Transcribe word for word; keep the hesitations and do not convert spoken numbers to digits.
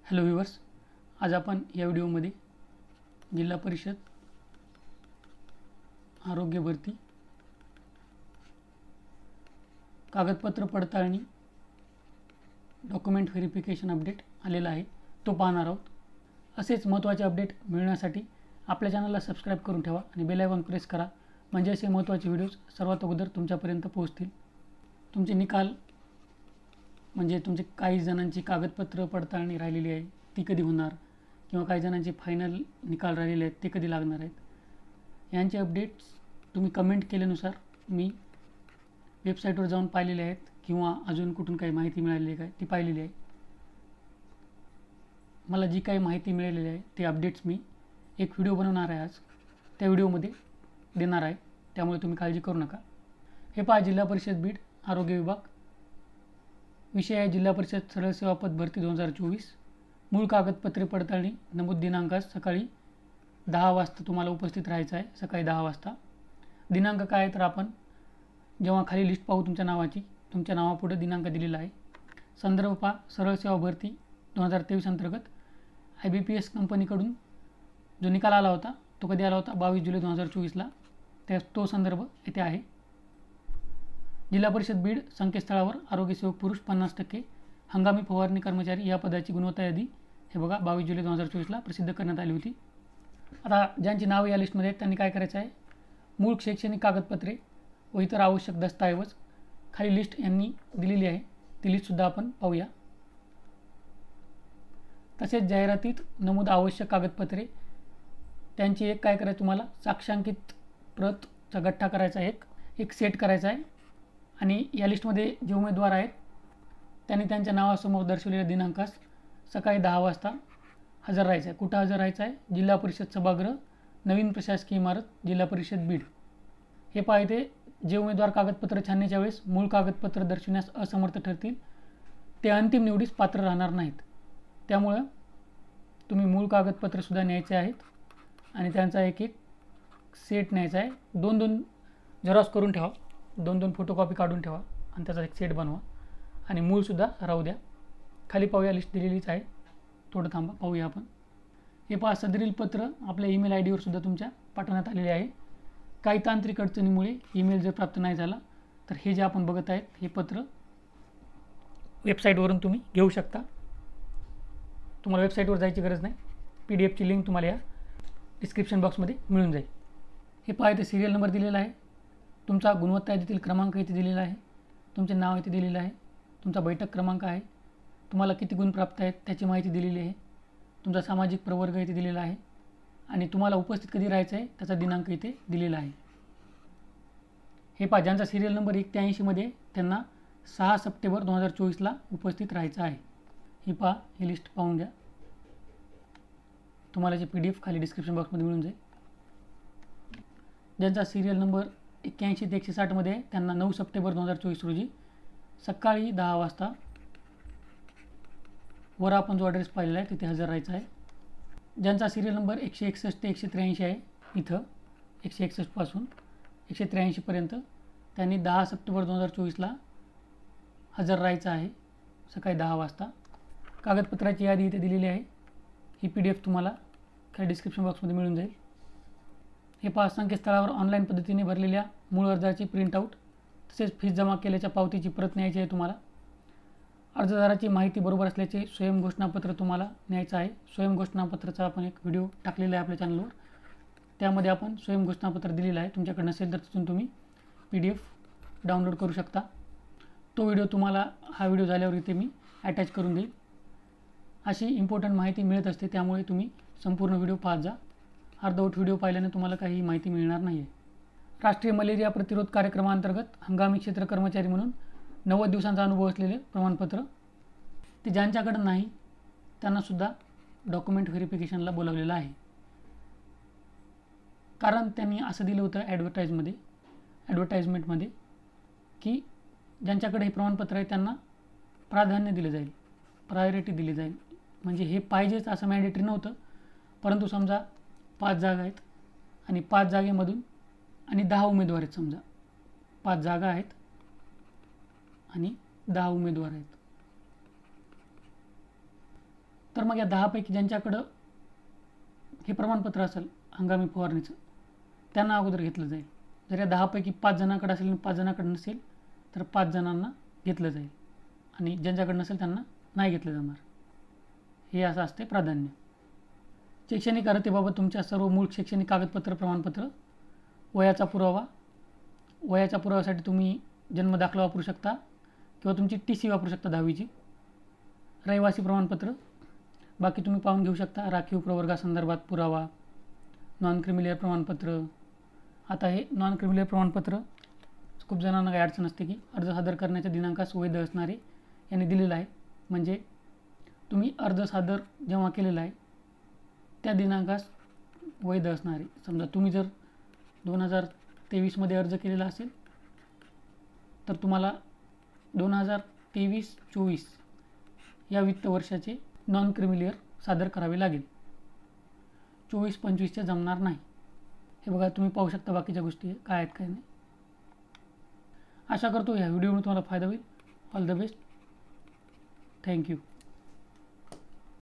Hello viewers, आज आपण या व्हिडिओमध्ये जिल्हा परिषद आरोग्य भरती कागदपत्र पडताळणी डॉक्युमेंट व्हेरिफिकेशन अपडेट आलेला आहे तो पाहणार आहोत। असेच महत्त्वाचे अपडेट मिळण्यासाठी आपल्या चॅनलला सबस्क्राइब करून ठेवा आणि बेल आयकॉन प्रेस करा, म्हणजे असे महत्त्वाचे व्हिडिओज सर्वात अगोदर तुमच्यापर्यंत पोहोचतील। तुमचे निकाल म्हणजे तुमचे काही जणांची कागदपत्र पडताळणी राहिलेली आहे ती कधी होणार, किंवा काही जणांचे फायनल निकाल राहिलेले आहेत ते कधी लागणार आहेत, यांचे अपडेट्स तुम्ही कमेंट केल्यानुसार मी वेबसाईटवर जाऊन पाहिलेले आहेत किंवा अजून कुठून काही माहिती मिळालेली आहे काय ती पाहिलेली आहे। मला जी काही माहिती मिळालेली आहे ते अपडेट्स मी एक व्हिडिओ बनवणार आहे, आज त्या व्हिडिओमध्ये देणार आहे, त्यामुळे तुम्ही काळजी करू नका। हे पहा, जिल्हा परिषद बीड आरोग्य विभाग, विषय आहे जिल्हा परिषद सरळ सेवा पद भरती दोन हजार चोवीस। मूळ कागदपत्रे पडताळणी नमूद दिनांकास सकाळी दहा वाजता तुम्हाला उपस्थित राहायचं आहे, सकाळी दहा वाजता। दिनांक काय आहे तर आपण जेव्हा खाली लिस्ट पाहू तुमच्या नावाची, तुमच्या नावापुढे दिनांक दिलेला आहे। संदर्भ पहा, सरळ सेवा भरती दोन हजार तेवीस अंतर्गत आय बी पी एस कंपनीकडून जो निकाल आला होता तो कधी आला होता, बावीस जुलै दोन हजार चोवीसला, त्या तो संदर्भ येथे आहे। जिल्हा परिषद बीड संकेतस्थळावर आरोग्यसेवक पुरुष पन्नास टक्के हंगामी फवारणी कर्मचारी या पदाची गुणवत्ता यादी हे बघा बावीस जुलै दोन हजार चोवीसला प्रसिद्ध करण्यात आली होती। आता ज्यांची नाव या लिस्टमध्ये आहेत त्यांनी काय करायचं आहे, मूळ शैक्षणिक कागदपत्रे व इतर आवश्यक दस्तऐवज खाली लिस्ट यांनी दिलेली आहे, ती लिस्टसुद्धा आपण पाहूया। तसेच जाहिरातीत नमूद आवश्यक कागदपत्रे त्यांची एक काय करायचं, तुम्हाला साक्षांकित प्रतचा गठ्ठा करायचा आहे, एक एक सेट करायचा आहे, आणि या लिस्टमध्ये जे उमेदवार आहेत त्यांनी त्यांच्या नावासमोर दर्शवलेल्या दिनांकास सकाळी दहा वाजता हजर राहायचं आहे। कुठं हजर राहायचं आहे, जिल्हा परिषद सभागृह, नवीन प्रशासकीय इमारत, जिल्हा परिषद बीड। हे पाहिजे जे उमेदवार कागदपत्र छाननीच्या वेळेस मूळ कागदपत्र दर्शविण्यास असमर्थ ठरतील ते अंतिम निवडीस पात्र राहणार नाहीत, त्यामुळं तुम्ही मूळ कागदपत्रसुद्धा न्यायचे आहेत आणि त्यांचा एक एक सेट न्यायचा आहे। दोन दोन झेरॉक्स करून ठेवा, दोन दोन फोटोकॉपी काढून ठेवा आणि त्याचा एक सेट बनवा, आणि मूळसुद्धा राहू द्या। खाली पाहूया, लिस्ट दिलेलीच आहे, थोडं थांबा पाहूया आपण। हे पहा, सदरील पत्र आपल्या ईमेल आय डीवर सुद्धा तुमच्या पाठवण्यात आलेले आहे। काही तांत्रिक अडचणीमुळे ईमेल जर प्राप्त नाही झाला तर हे जे आपण बघत आहेत हे पत्र वेबसाईटवरून तुम्ही घेऊ शकता, तुम्हाला वेबसाईटवर जायची गरज नाही, पी डी एफची लिंक तुम्हाला या डिस्क्रिप्शन बॉक्समध्ये मिळून जाईल। हे पहा, इथे सिरियल नंबर दिलेला आहे, तुमचा गुणवत्ता यादीतील क्रमांक इथे दिलेला आहे, तुमचे नाव इथे दिलेलं आहे, तुमचा बैठक क्रमांक आहे, तुम्हाला किती गुण प्राप्त आहेत त्याची माहिती दिलेली आहे, तुमचा सामाजिक प्रवर्ग इथे दिलेला आहे, आणि तुम्हाला उपस्थित कधी राहायचं आहे त्याचा दिनांक इथे दिलेला आहे। हे पहा, ज्यांचा सिरियल नंबर एक ते ऐंशीमध्ये त्यांना सहा सप्टेंबर दोन हजार चोवीसला उपस्थित राहायचं आहे। ही पहा, ही लिस्ट पाहून घ्या, तुम्हाला जे पी डी एफ खाली डिस्क्रिप्शन बॉक्समध्ये मिळून जाईल। ज्यांचा सिरियल नंबर एक्क्याऐंशी ते एकशे साठमध्ये आहे त्यांना नऊ सप्टेंबर दोन हजार चोवीस रोजी सकाळी दहा वाजता वर आपण जो ॲड्रेस पाहिलेला आहे तिथे हजर राहायचं आहे। ज्यांचा सिरियल नंबर एकशे एकसष्ट ते एकशे त्र्याऐंशी आहे, इथं एकशे एकसष्टपासून एकशे त्र्याऐंशीपर्यंत त्यांनी दहा सप्टेंबर दोन हजार चोवीसला हजर राहायचं आहे, सकाळी दहा वाजता। कागदपत्राची यादी इथे दिलेली आहे, ही पी डी एफ तुम्हाला खाली डिस्क्रिप्शन बॉक्समध्ये मिळून जाईल। हे पहा, संकेतस्थळावर ऑनलाईन पद्धतीने भरलेल्या मूळ अर्जाची प्रिंटआउट तसेच फीस जमा केल्याच्या पावतीची प्रत न्यायची आहे तुम्हाला। अर्जदाराची माहिती बरोबर असल्याचे स्वयंघोषणापत्र तुम्हाला न्यायचं आहे। स्वयंघोषणापत्राचा आपण एक व्हिडिओ टाकलेला आहे आपल्या चॅनलवर, त्यामध्ये आपण स्वयंघोषणापत्र दिलेलं आहे, तुमच्याकडे नसेल तर तिथून तुम्ही पी डी एफ डाउनलोड करू शकता। तो व्हिडिओ तुम्हाला हा व्हिडिओ झाल्यावर इथे मी अटॅच करून देईल। अशी इम्पॉर्टंट माहिती मिळत असते, त्यामुळे तुम्ही संपूर्ण व्हिडिओ पाहत जा, अर्धवट व्हिडिओ पाहिल्याने तुम्हाला काही माहिती मिळणार नाही आहे। राष्ट्रीय मलेरिया प्रतिरोध कार्यक्रमाअंतर्गत हंगामी क्षेत्र कर्मचारी म्हणून नव्वद दिवसांचा अनुभव असलेले प्रमाणपत्र, ते ज्यांच्याकडे नाही त्यांनासुद्धा डॉक्युमेंट व्हेरिफिकेशनला बोलावलेलं आहे, कारण त्यांनी असं दिलं होतं ॲडव्हर्टाईजमध्ये ॲडव्हर्टाईजमेंटमध्ये की ज्यांच्याकडे हे प्रमाणपत्र आहे त्यांना प्राधान्य दिलं जाईल, प्रायोरिटी दिली जाईल। म्हणजे हे पाहिजेच असं मॅन्डेटरी नव्हतं, परंतु समजा पाच जागा आहेत आणि पाच जागेमधून आणि दहा उमेदवार आहेत, समजा पाच जागा आहेत आणि दहा उमेदवार आहेत, तर मग या दहापैकी ज्यांच्याकडं हे प्रमाणपत्र असेल हंगामी फवारणीचं त्यांना अगोदर घेतलं जाईल. जर या दहापैकी पाच जणांकडे असेल आणि पाच जणांकडे नसेल तर पाच जणांना घेतलं जाईल आणि ज्यांच्याकडे नसेल त्यांना नाही घेतलं जाणार. हे असं असते प्राधान्य. शैक्षणिक अर्हतेबाबत तुमच्या सर्व मूळ शैक्षणिक कागदपत्र प्रमाणपत्र, वयाचा पुरावा, वयाच्या पुराव्यासाठी तुम्ही जन्मदाखला वापरू शकता किंवा तुमची टी सी वापरू शकता दहावीची, रहिवासी प्रमाणपत्र बाकी तुम्ही पाहून घेऊ शकता, राखीव प्रवर्गासंदर्भात पुरावा, नॉन क्रिमिलियर प्रमाणपत्र. आता हे नॉन क्रिमिलियर प्रमाणपत्र खूप जणांना काही अडचण असते की अर्ज सादर करण्याच्या दिनांकास वैध असणारे यांनी दिलेलं आहे. म्हणजे तुम्ही अर्ज सादर जेव्हा केलेला आहे त्या दिनांकास वैध असणारे. समजा तुम्ही जर दोन हजार तेवीसमध्ये अर्ज केलेला असेल तर तुम्हाला दोन हजार तेवीस चोवीस या वित्त वर्षाचे नॉन क्रिमिलियर सादर करावे लागेल. चोवीस पंचवीसचे जमणार नाही. हे बघा तुम्ही पाहू शकता बाकीच्या गोष्टी काय आहेत काय नाही. आशा करतो ह्या व्हिडिओमुळे तुम्हाला फायदा होईल. All the best. थँक्यू.